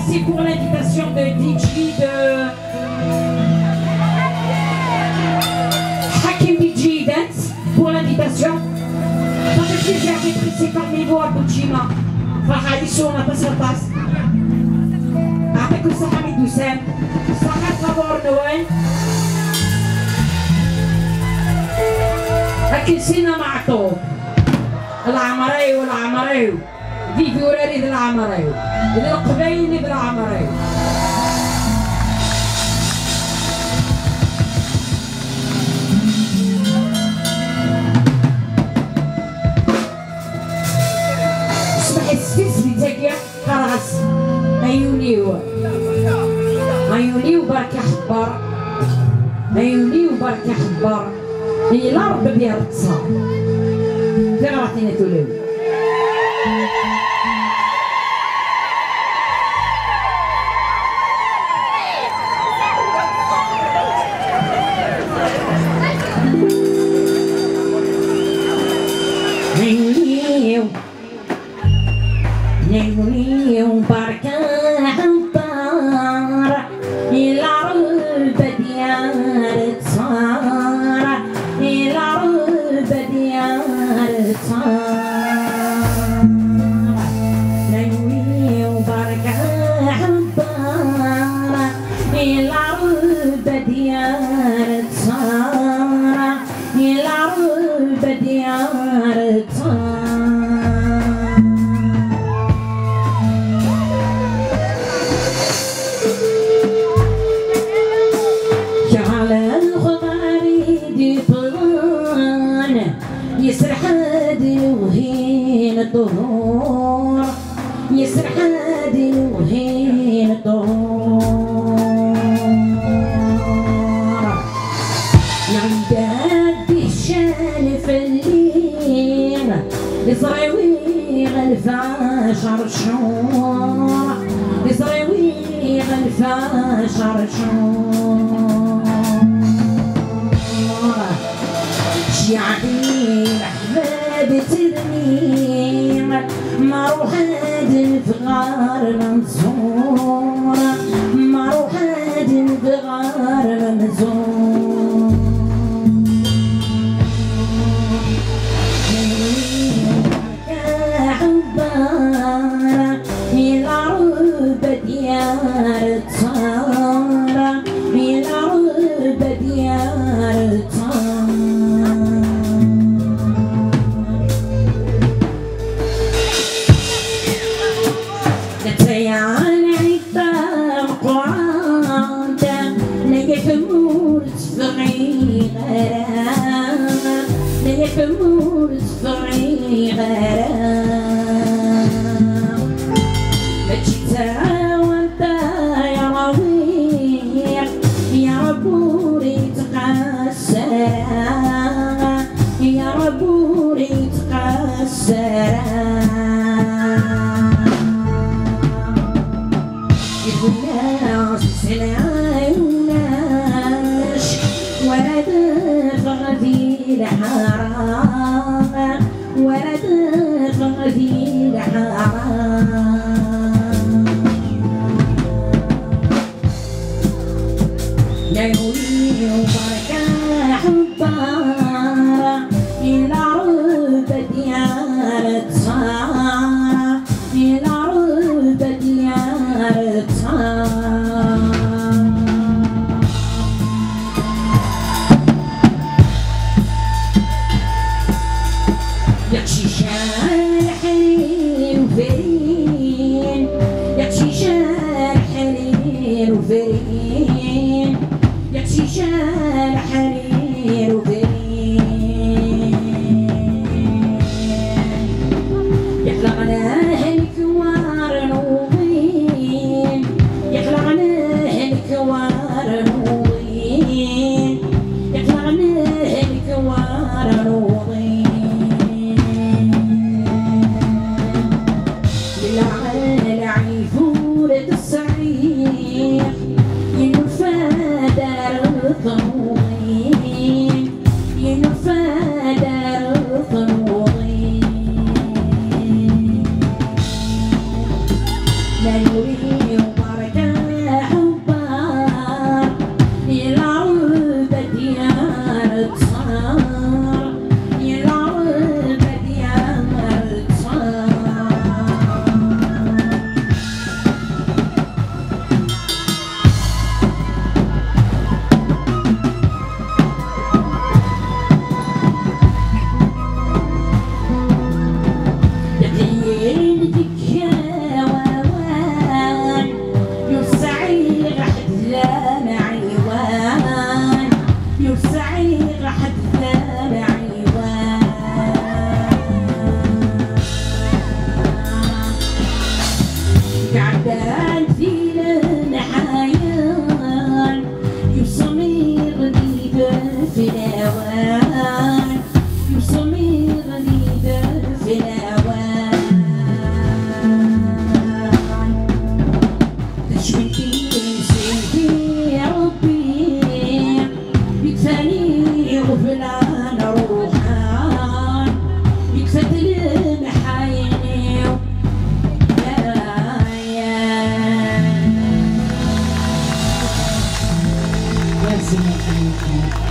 Merci pour l'invitation de DJ de Hakim DJ Dance pour l'invitation. Ça fait plaisir d'être ici parmi vous à Bouchima. فحاليسونا بسرطاس أعطيكم الصحة من دوسام صحة خبر نوين أكل سينا معطوب العمري والعمري فيديو راري العمري القبايلي بالعمري اسمي تاكيا خلاص عيوني وبركة حبار عيوني وبركة حبار هي الأرض بيها التصار فين عطينا تولي عيوني وبركة حبار الأرض ديار تصار الأرض ديار تصار عيوني وبركة حبار الأرض ديار تصار الأرض ديار تصار يسرح هادي وهين الظهور يسرح هادي وهين الظهور يعداد الشان في الليل يصريوي غلفاشر شهور يصريوي غلفاشر شهور شيعتي الأحباب ترميم مروح هادن في غار منصور مروح هادن في غار منصور حبارة الأرض ديار تصار الأرض ديار تصار يكمل صغير ما تشتا وانت يا ربيع يا ربوري تقصر يا ربوري تقصر الناس سلاوناش ولا دفع في الحرام ولا دفع في الحرام عيوني وبركة حبارة الأرض ديار تصار الأرض ديار تصار يكشي شارحين وفرين يكشي شارحين وفرين يكشي شارحين وفرين يخلقنا الكوار نوضين يخلقنا الكوار نوضين يخلقنا الكوار نوضين العيفورة الصعيح ينفى دار الضوين وفلان روحان يكفت المحايني يا زين